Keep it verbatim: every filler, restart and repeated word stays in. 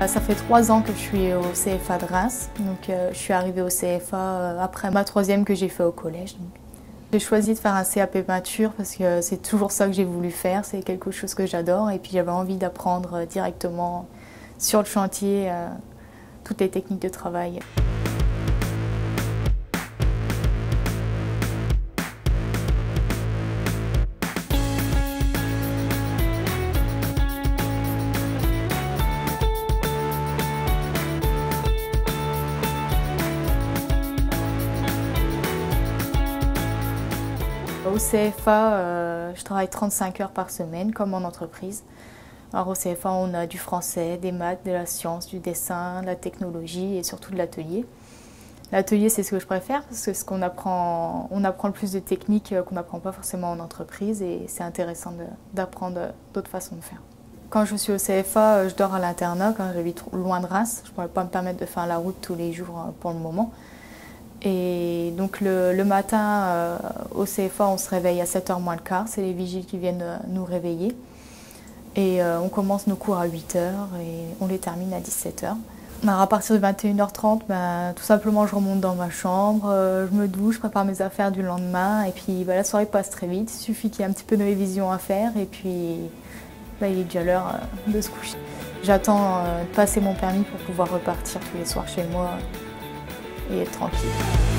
Ça fait trois ans que je suis au C F A de Reims, donc euh, je suis arrivée au C F A euh, après ma troisième que j'ai fait au collège. J'ai choisi de faire un C A P peinture parce que c'est toujours ça que j'ai voulu faire, c'est quelque chose que j'adore et puis j'avais envie d'apprendre directement sur le chantier euh, toutes les techniques de travail. Au C F A, euh, je travaille trente-cinq heures par semaine, comme en entreprise. Alors au C F A, on a du français, des maths, de la science, du dessin, de la technologie et surtout de l'atelier. L'atelier, c'est ce que je préfère parce que ce qu'on apprend, on apprend le plus de techniques qu'on n'apprend pas forcément en entreprise et c'est intéressant d'apprendre d'autres façons de faire. Quand je suis au C F A, je dors à l'internat quand j'habite loin de Reims. Je ne pourrais pas me permettre de faire la route tous les jours pour le moment. Et donc le, le matin, euh, au C F A, on se réveille à sept heures moins le quart. C'est les vigiles qui viennent euh, nous réveiller. Et euh, on commence nos cours à huit heures et on les termine à dix-sept heures. Alors à partir de vingt et une heures trente, ben, tout simplement je remonte dans ma chambre, euh, je me douche, je prépare mes affaires du lendemain. Et puis ben, la soirée passe très vite. Il suffit qu'il y ait un petit peu de révision à faire et puis ben, il est déjà l'heure euh, de se coucher. J'attends euh, de passer mon permis pour pouvoir repartir tous les soirs chez moi et être tranquille.